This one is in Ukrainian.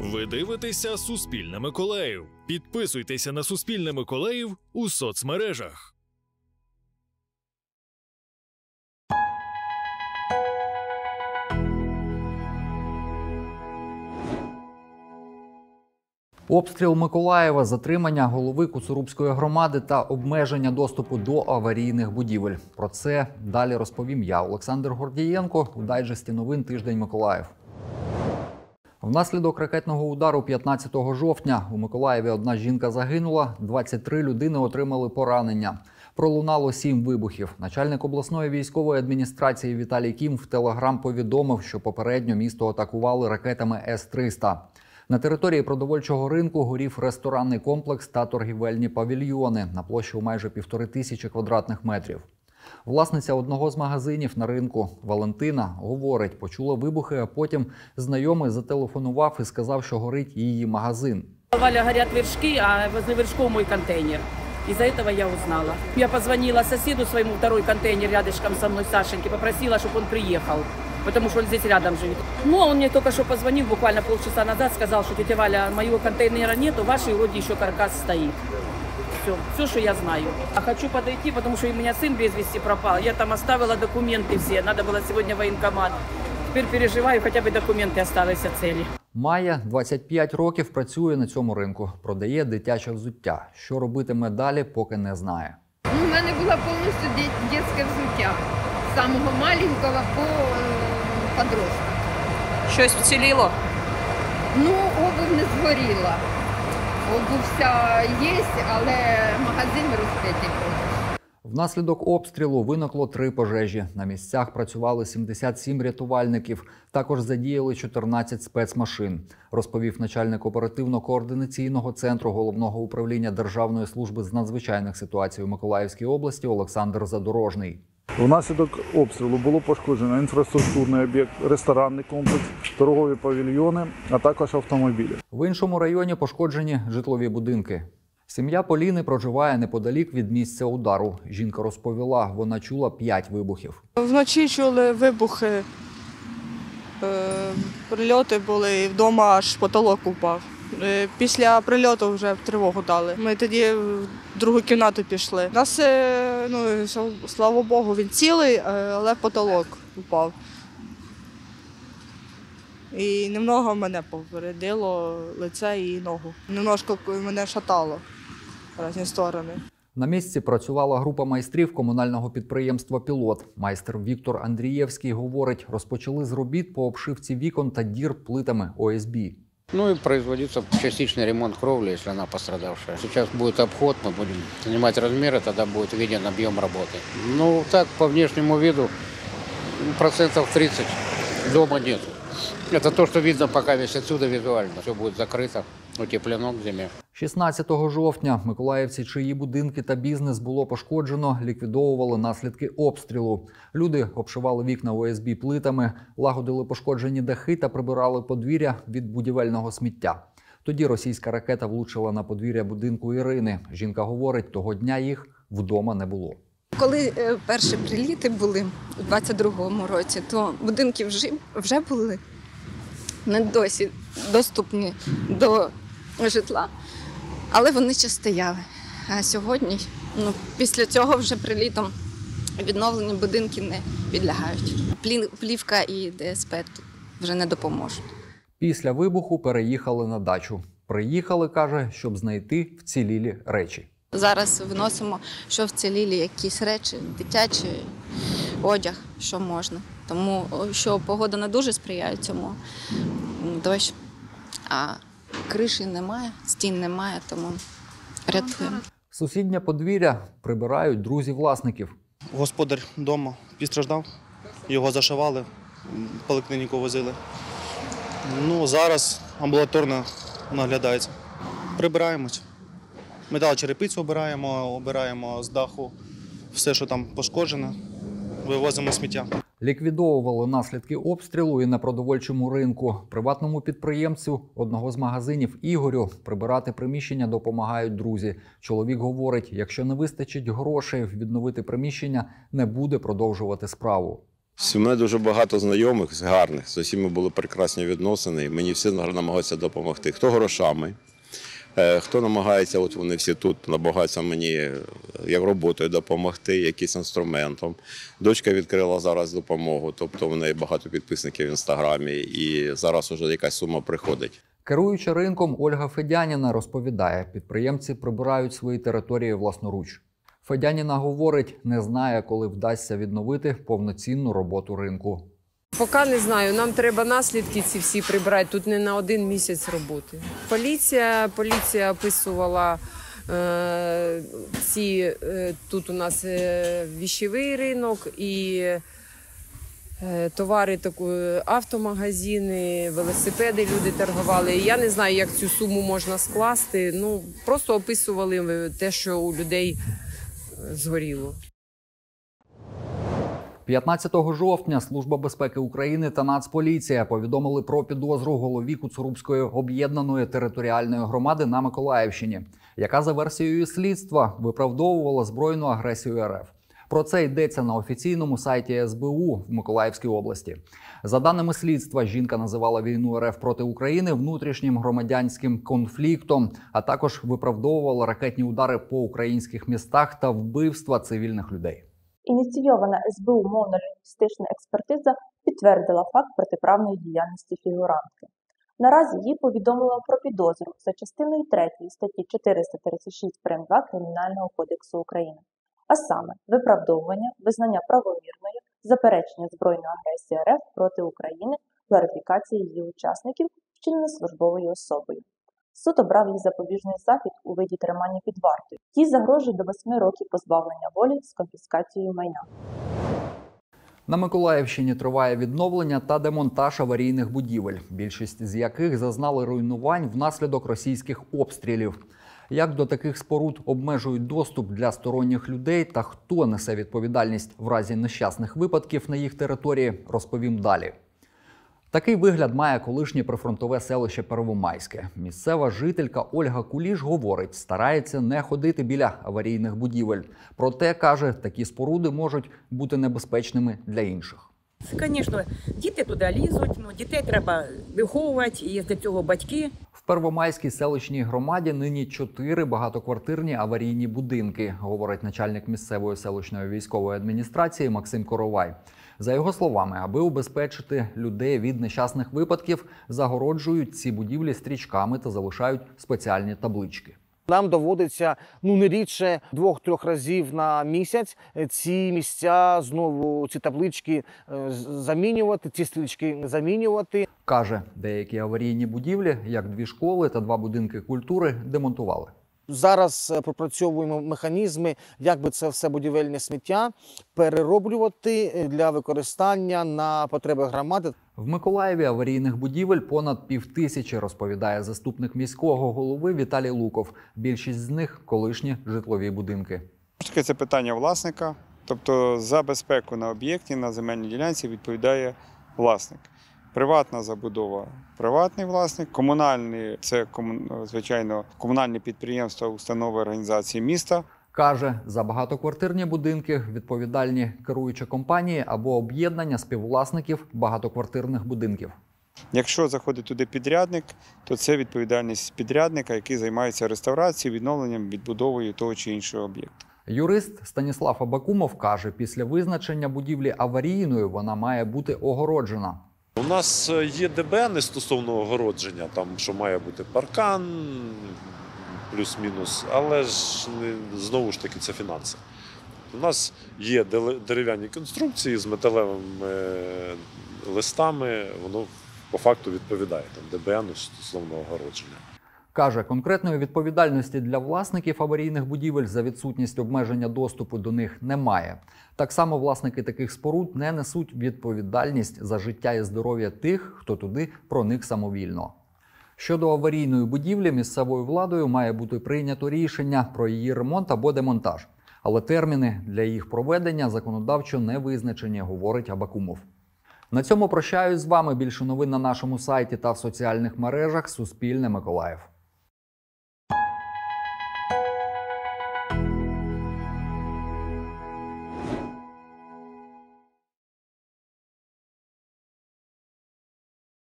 Ви дивитеся «Суспільне Миколаїв». Підписуйтеся на «Суспільне Миколаїв» у соцмережах. Обстріл Миколаєва, затримання голови Коцурубської громади та обмеження доступу до аварійних будівель. Про це далі розповім я, Олександр Гордієнко, у дайджесті новин «Тиждень Миколаїв». Внаслідок ракетного удару 15 жовтня у Миколаєві одна жінка загинула, 23 людини отримали поранення. Пролунало 7 вибухів. Начальник обласної військової адміністрації Віталій Кім в Телеграм повідомив, що попередньо місто атакували ракетами С-300. На території продовольчого ринку горів ресторанний комплекс та торгівельні павільйони на площі у майже 1500 квадратних метрів. Власниця одного з магазинів на ринку, Валентина, говорить, почула вибухи, а потім знайомий зателефонував і сказав, що горить її магазин. Валя, горят вершки, а возле вершков мой контейнер. Из-за этого я узнала. Я позвонила соседу своему, второй контейнер рядышком со мной, Сашеньке, попросила, чтобы он приехал, потому что он здесь рядом живет. Ну, он мне только что позвонил, буквально полчаса назад, сказал, что тетя Валя, моего контейнера нету, вашей вроде еще каркас стоит. Все, что я знаю. А хочу подойти, потому что у меня сын без вести пропал. Я там оставила документы все, надо было сегодня в военкомат. Теперь переживаю, хоча б документи залишилися цілі. Майя 25 років працює на цьому ринку, продає дитяче взуття. Що робитиме далі, поки не знає. У мене було повністю дитяче взуття. З самого маленького по подростку. Щось вціліло? Ну, обув не згоріла. Обув вся є, але магазин розбитий. Внаслідок обстрілу виникло 3 пожежі. На місцях працювали 77 рятувальників. Також задіяли 14 спецмашин, розповів начальник оперативно-координаційного центру Головного управління Державної служби з надзвичайних ситуацій у Миколаївській області Олександр Задорожний. Внаслідок обстрілу було пошкоджено інфраструктурний об'єкт, ресторанний комплекс, торгові павільйони, а також автомобілі. В іншому районі пошкоджені житлові будинки. Сім'я Поліни проживає неподалік від місця удару. Жінка розповіла, вона чула 5 вибухів. Вночі чули вибухи, прильоти були, і вдома аж потолок упав. Після прильоту вже тривогу дали. Ми тоді в другу кімнату пішли. Нас, слава Богу, він цілий, але потолок упав. І немного мене повредило лице і ногу. Немножко мене шатало в різні сторони. На місці працювала група майстрів комунального підприємства «Пілот». Майстер Віктор Андрієвський говорить, розпочали з робіт по обшивці вікон та дір плитами ОСБ. Ну и производится частичный ремонт кровли, если она пострадавшая. Сейчас будет обход, мы будем снимать размеры, тогда будет виден объем работы. Ну так, по внешнему виду, 30% дома нет. Это то, что видно пока весь отсюда визуально. Все будет закрыто, утеплено к зиме. 16 жовтня миколаївці, чиї будинки та бізнес було пошкоджено, ліквідовували наслідки обстрілу. Люди обшивали вікна ОСБ плитами, лагодили пошкоджені дахи та прибирали подвір'я від будівельного сміття. Тоді російська ракета влучила на подвір'я будинку Ірини. Жінка говорить, того дня їх вдома не було. Коли перші приліти були у 22-му році, то будинки вже були не досі доступні до житла, але вони ще стояли. А сьогодні, після цього вже прилітом відновлені будинки не підлягають. Плівка і ДСП вже не допоможуть. Після вибуху переїхали на дачу. Приїхали, каже, щоб знайти вцілілі речі. Зараз виносимо, що вцілілі якісь речі, дитячі, одяг, що можна. Тому що погода не дуже сприяє цьому, дощ, а криші немає, стін немає, тому рятуємо. Сусіднє подвір'я прибирають друзі власників. Господар вдома постраждав, його зашивали, в поліклініку возили. Зараз амбулаторно наглядається. Прибираємось. Металочерепицю обираємо з даху, все, що там пошкоджено, вивозимо сміття. Ліквідовували наслідки обстрілу і на продовольчому ринку. Приватному підприємцю одного з магазинів Ігорю прибирати приміщення допомагають друзі. Чоловік говорить, якщо не вистачить грошей відновити приміщення, не буде продовжувати справу. У мене дуже багато знайомих, гарних, з усіма були прекрасні відносини, і мені всі намагаються допомогти. Хто грошами, хто намагається, от вони всі тут, намагаються мені як роботою допомогти, якимось інструментом. Дочка відкрила зараз допомогу, тобто в неї багато підписників в Інстаграмі, і зараз вже якась сума приходить. Керуюча ринком Ольга Федяніна розповідає, підприємці прибирають свої території власноруч. Федяніна говорить, не знає, коли вдасться відновити повноцінну роботу ринку. Поки не знаю, нам треба наслідки ці всі прибрати, тут не на 1 місяць роботи. Поліція описувала тут у нас віщовий ринок і товари, автомагазини, велосипеди люди торгували. Я не знаю, як цю суму можна скласти, просто описували те, що у людей згоріло. 15 жовтня Служба безпеки України та Нацполіція повідомили про підозру голові Коцурубської об'єднаної територіальної громади на Миколаївщині, яка за версією слідства виправдовувала збройну агресію РФ. Про це йдеться на офіційному сайті СБУ в Миколаївській області. За даними слідства, жінка називала війну РФ проти України внутрішнім громадянським конфліктом, а також виправдовувала ракетні удари по українських містах та вбивства цивільних людей. Ініційована СБУ мовно-лінгвістична експертиза підтвердила факт протиправної діяльності фігурантки. Наразі її повідомило про підозру за частиною 3 статті 436 прим. 2 Кримінального кодексу України. А саме, виправдовування, визнання правомірною, заперечення збройної агресії РФ проти України, глорифікації її учасників, вчинене службовою особою. Суд обрав їй запобіжний захід у виді тримання під вартою. Їй загрожує до 8 років позбавлення волі з конфіскацією майна. На Миколаївщині триває відновлення та демонтаж аварійних будівель, більшість з яких зазнали руйнувань внаслідок російських обстрілів. Як до таких споруд обмежують доступ для сторонніх людей та хто несе відповідальність в разі нещасних випадків на їх території, розповім далі. Такий вигляд має колишнє прифронтове селище Первомайське. Місцева жителька Ольга Куліш говорить, старається не ходити біля аварійних будівель. Проте, каже, такі споруди можуть бути небезпечними для інших. Звісно, діти туди лізуть, дітей треба виховувати, і для цього батьки. В Первомайській селищній громаді нині 4 багатоквартирні аварійні будинки, говорить начальник місцевої селищної військової адміністрації Максим Коровай. За його словами, аби убезпечити людей від нещасних випадків, загороджують ці будівлі стрічками та залишають спеціальні таблички. Нам доводиться не рідше 2-3 разів на місяць ці місця, знову ці таблички замінювати, ці стрічки замінювати. Каже, деякі аварійні будівлі, як 2 школи та 2 будинки культури, демонтували. Зараз пропрацьовуємо механізми, як би це все будівельне сміття перероблювати для використання на потреби громади. В Миколаєві аварійних будівель понад 5000, розповідає заступник міського голови Віталій Луков. Більшість з них – колишні житлові будинки. Це питання власника, тобто за безпеку на об'єкті, на земельній ділянці відповідає власник. Приватна забудова – приватний власник, комунальний – це, звичайно, комунальні підприємства, установи, організації міста. Каже, за багатоквартирні будинки відповідальні керуючі компанії або об'єднання співвласників багатоквартирних будинків. Якщо заходить туди підрядник, то це відповідальність підрядника, який займається реставрацією, відновленням, відбудовою того чи іншого об'єкту. Юрист Станіслав Абакумов каже, після визначення будівлі аварійною вона має бути огороджена. У нас є ДБН стосовно огородження, там, що має бути паркан, плюс-мінус, але ж знову ж таки це фінанси. У нас є дерев'яні конструкції з металевими листами, воно по факту відповідає ДБН стосовно огородження. Каже, конкретної відповідальності для власників аварійних будівель за відсутність обмеження доступу до них немає. Так само власники таких споруд не несуть відповідальність за життя і здоров'я тих, хто туди проник самовільно. Щодо аварійної будівлі, місцевою владою має бути прийнято рішення про її ремонт або демонтаж. Але терміни для їх проведення законодавчо не визначені, говорить Абакумов. На цьому прощаюсь з вами. Більше новин на нашому сайті та в соціальних мережах. Суспільне Миколаїв.